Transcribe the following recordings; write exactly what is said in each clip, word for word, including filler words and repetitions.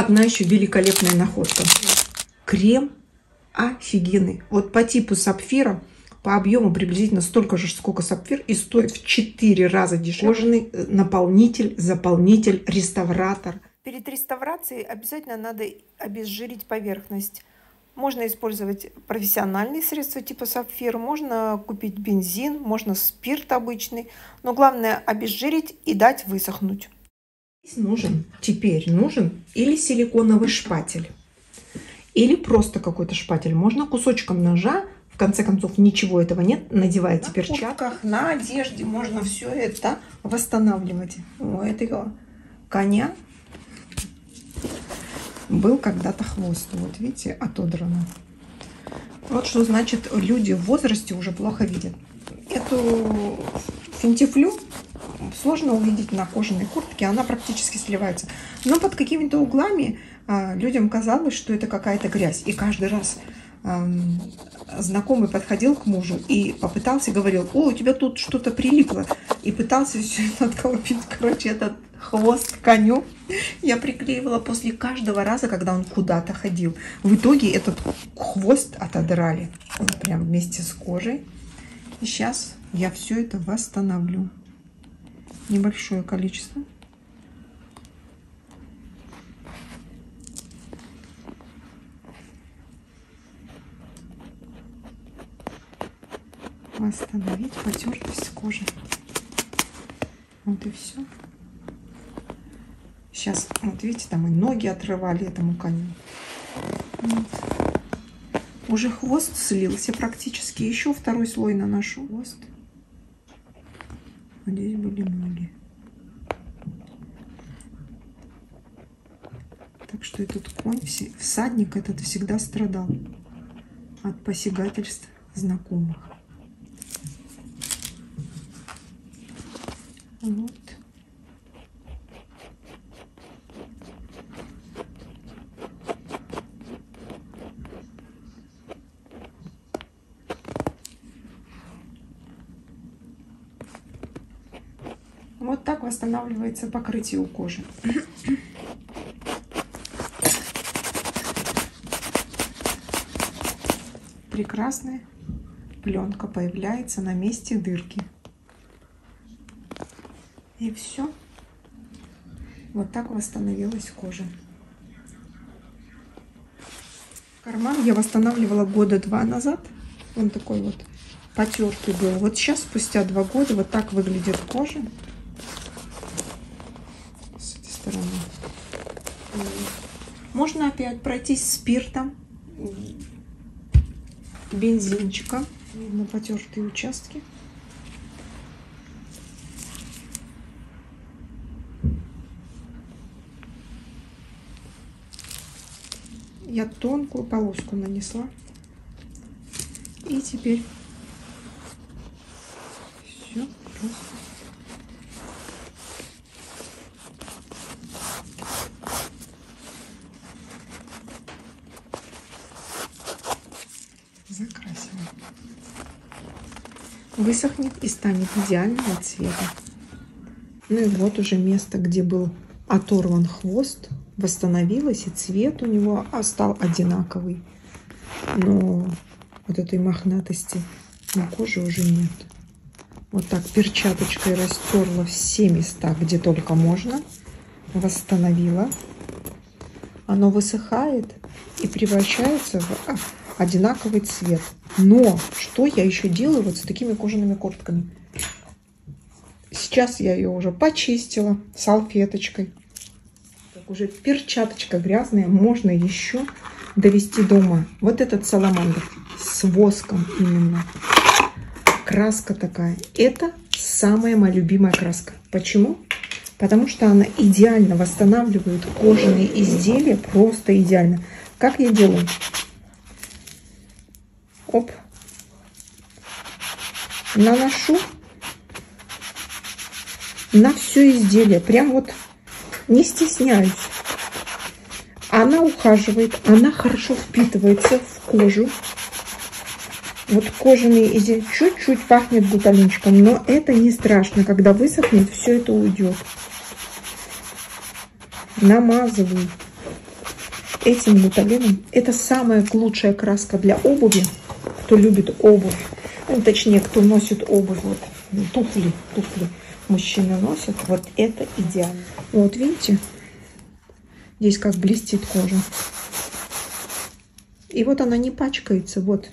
одна еще великолепная находка. Крем офигенный. Вот по типу сапфира, по объему приблизительно столько же, сколько сапфир, и стоит в четыре раза дешевле. Кожаный наполнитель, заполнитель, реставратор. Перед реставрацией обязательно надо обезжирить поверхность. Можно использовать профессиональные средства типа сапфир, можно купить бензин, можно спирт обычный. Но главное обезжирить и дать высохнуть. Здесь нужен, теперь нужен или силиконовый шпатель, или просто какой-то шпатель. Можно кусочком ножа, в конце концов ничего этого нет, надеваете на перчатках, на одежде можно все это восстанавливать. У этого коня был когда-то хвост, вот видите, отодрано. Вот что значит, люди в возрасте уже плохо видят. Эту финтифлю сложно увидеть на кожаной куртке, она практически сливается. Но под какими-то углами а, людям казалось, что это какая-то грязь. И каждый раз а, знакомый подходил к мужу и попытался, говорил: о, у тебя тут что-то прилипло. И пытался все это отколопить. Короче, этот хвост коню я приклеивала после каждого раза, когда он куда-то ходил. В итоге этот хвост отодрали. Он прям вместе с кожей. И сейчас я все это восстановлю. Небольшое количество. Восстановить потертость кожи. Вот и все. Сейчас, вот видите, там и ноги отрывали этому коню. Вот. Уже хвост слился практически. Еще второй слой наношу. Хвост. Здесь были ноги. Так что этот конь, всадник этот всегда страдал от посягательств знакомых. Вот. Вот так восстанавливается покрытие у кожи. Прекрасная пленка появляется на месте дырки. И все. Вот так восстановилась кожа. Карман я восстанавливала года два назад. Он такой вот потертый был. Вот сейчас, спустя два года, вот так выглядит кожа. С этой стороны. Можно опять пройтись спиртом, бензинчика на потертые участки. Я тонкую полоску нанесла. И теперь все просто. Закрасила. Высохнет и станет идеального цвета. Ну и вот уже место, где был оторван хвост, восстановилось, и цвет у него стал одинаковый. Но вот этой мохнатости на коже уже нет. Вот так перчаточкой растерла все места, где только можно. Восстановила. Оно высыхает и превращается в одинаковый цвет. Но что я еще делаю вот с такими кожаными куртками? Сейчас я ее уже почистила салфеточкой. Так, уже перчаточка грязная. Можно еще довести до ума. Вот этот саламандр с воском именно. Краска такая. Это самая моя любимая краска. Почему? Потому что она идеально восстанавливает кожаные изделия. Просто идеально. Как я делаю? Оп. Наношу на все изделие. Прям вот не стесняюсь. Она ухаживает, она хорошо впитывается в кожу. Вот кожаные изделия чуть-чуть пахнет гуталинчиком, но это не страшно. Когда высохнет, все это уйдет. Намазываю. этим лутолином. Это самая лучшая краска для обуви, кто любит обувь. Ну, точнее, кто носит обувь. Вот туфли, туфли мужчины носят. Вот это идеально. Вот видите, здесь как блестит кожа. И вот она не пачкается. Вот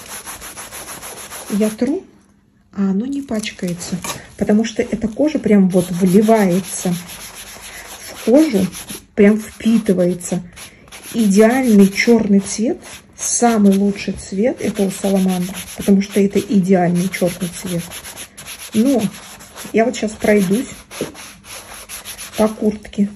я тру, а оно не пачкается, потому что эта кожа прям вот вливается в кожу, прям впитывается. Идеальный черный цвет, самый лучший цвет это у саламандр, потому что это идеальный черный цвет. Но я вот сейчас пройдусь по куртке,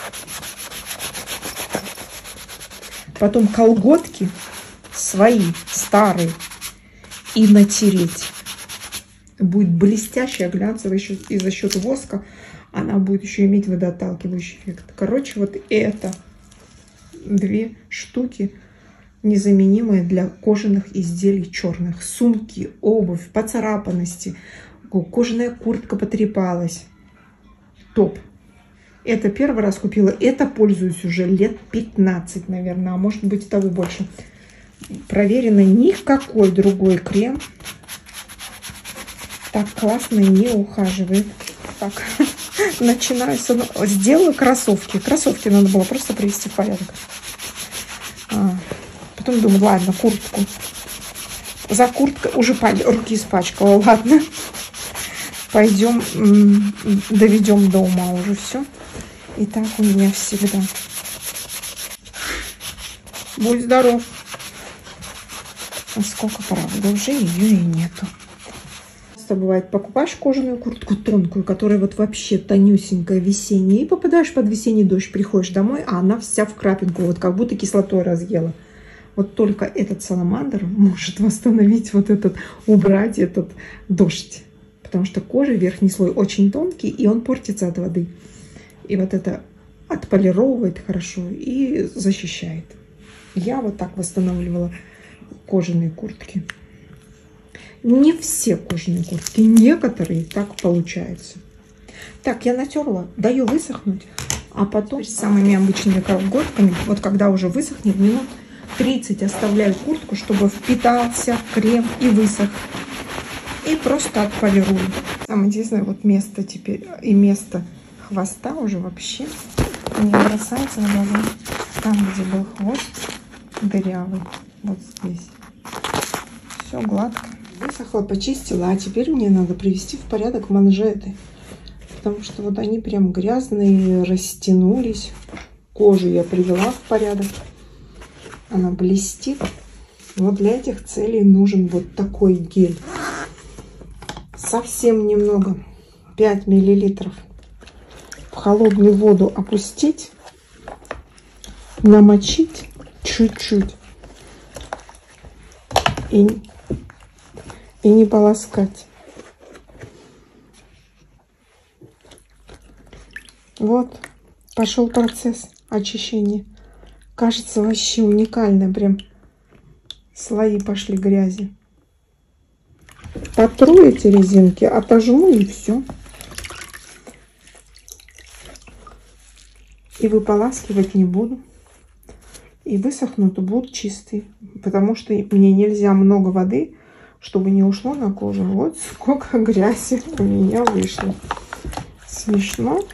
потом колготки свои старые и натереть. Будет блестящая, глянцевая, еще и за счет воска она будет еще иметь водоотталкивающий эффект. Короче, вот это две штуки незаменимые для кожаных изделий черных. Сумки, обувь, поцарапанности, кожаная куртка потрепалась. Топ. Это первый раз купила. Это пользуюсь уже лет пятнадцать, наверное, а может быть и того больше. Проверено, никакой другой крем так классно не ухаживает. Так, начинаю с... Сделала кроссовки. Кроссовки надо было просто привести в порядок. А, потом думаю, ладно, куртку. За курткой уже руки испачкала. Ладно. Пойдем, доведем до ума уже все. И так у меня всегда. Будь здоров. А сколько, правда, уже ее и нету. Бывает, покупаешь кожаную куртку тонкую, которая вот вообще тонюсенькая, весенняя, и попадаешь под весенний дождь, приходишь домой, а она вся в крапинку, вот как будто кислотой разъела. Вот только этот саламандр может восстановить вот этот, убрать этот дождь, потому что кожа, верхний слой очень тонкий, и он портится от воды. И вот это отполировывает хорошо и защищает. Я вот так восстанавливала кожаные куртки. Не все кожаные куртки, некоторые так получается. Так, я натерла, даю высохнуть, а потом с самыми обычными колготками, вот когда уже высохнет, минут тридцать оставляю куртку, чтобы впитался крем и высох. И просто отполирую. Самое интересное, вот место теперь и место хвоста уже вообще не бросается в глаза. Там, где был хвост дырявый, вот здесь. Все гладко. Высохла, почистила, а теперь мне надо привести в порядок манжеты, потому что вот они прям грязные, растянулись. Кожу я привела в порядок, она блестит. Вот для этих целей нужен вот такой гель. Совсем немного, пять миллилитров, в холодную воду опустить, намочить чуть-чуть и И не полоскать. Вот, пошел процесс очищения. Кажется, вообще уникально. Прям слои пошли грязи. Потру эти резинки, отожму и все. И выполаскивать не буду. И высохнут, будут чистые. Потому что мне нельзя много воды, чтобы не ушло на кожу. Вот сколько грязи у меня вышло. Смешно.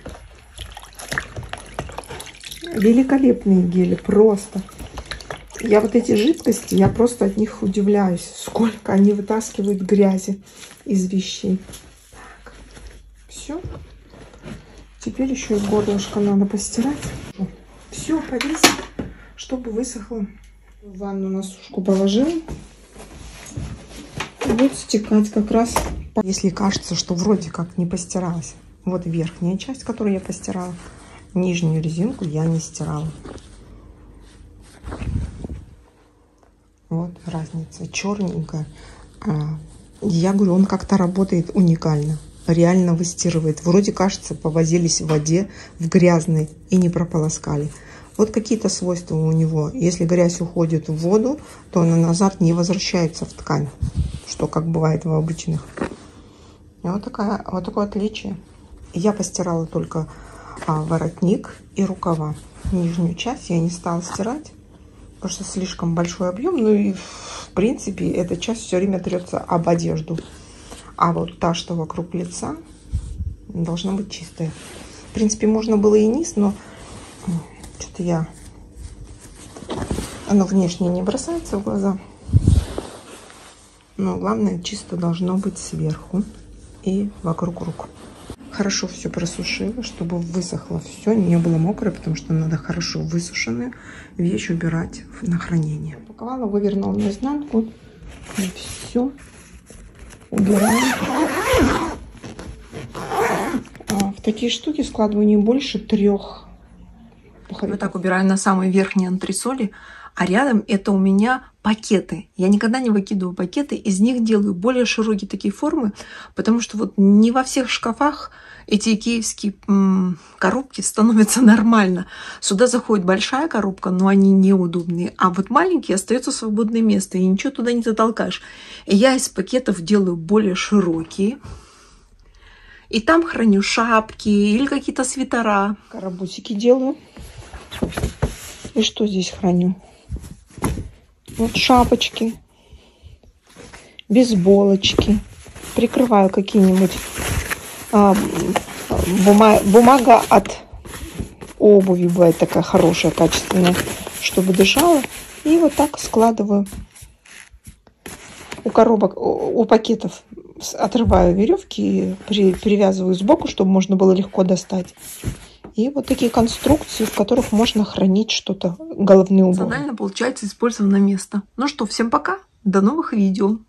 Великолепные гели, просто. Я вот эти жидкости, я просто от них удивляюсь, сколько они вытаскивают грязи из вещей. Так, все. Теперь еще и горлышко надо постирать. Все, повесить, чтобы высохло. В ванну на сушку положила. Будет стекать как раз. Если кажется, что вроде как не постиралась. Вот верхняя часть, которую я постирала. Нижнюю резинку я не стирала. Вот разница. Черненькая. Я говорю, он как-то работает уникально. Реально выстирывает. Вроде кажется, повозились в воде, в грязной и не прополоскали. Вот какие-то свойства у него. Если грязь уходит в воду, то она назад не возвращается в ткань. Что как бывает в обычных. И вот, такая, вот такое отличие. Я постирала только а, воротник и рукава. Нижнюю часть я не стала стирать. потому что слишком большой объем. Ну и в принципе эта часть все время трется об одежду. А вот та, что вокруг лица, должна быть чистая. В принципе, можно было и низ, но что-то я... Оно внешне не бросается в глаза. Но главное, чисто должно быть сверху и вокруг рук. Хорошо все просушила, чтобы высохло все, не было мокрое, потому что надо хорошо высушенную вещь убирать на хранение. Упаковала, вывернула наизнанку. И все убираем. В такие штуки складываю не больше трех. Вот так убираю на самой верхней антресоли, а рядом это у меня пакеты. Я никогда не выкидываю пакеты, из них делаю более широкие такие формы, потому что вот не во всех шкафах эти икеевские м, коробки становятся нормально. Сюда заходит большая коробка, но они неудобные, а вот маленькие остается свободное место, и ничего туда не затолкаешь. И я из пакетов делаю более широкие. И там храню шапки или какие-то свитера. Карабусики делаю. И что здесь храню? Вот шапочки, бейсболочки. Прикрываю какие-нибудь а, бума, бумага от обуви бывает такая хорошая, качественная, чтобы дышала. И вот так складываю. У коробок, у, у пакетов отрываю веревки и при, привязываю сбоку, чтобы можно было легко достать. И вот такие конструкции, в которых можно хранить что-то, головные уборы. Рационально получается использованное место. Ну что, всем пока, до новых видео.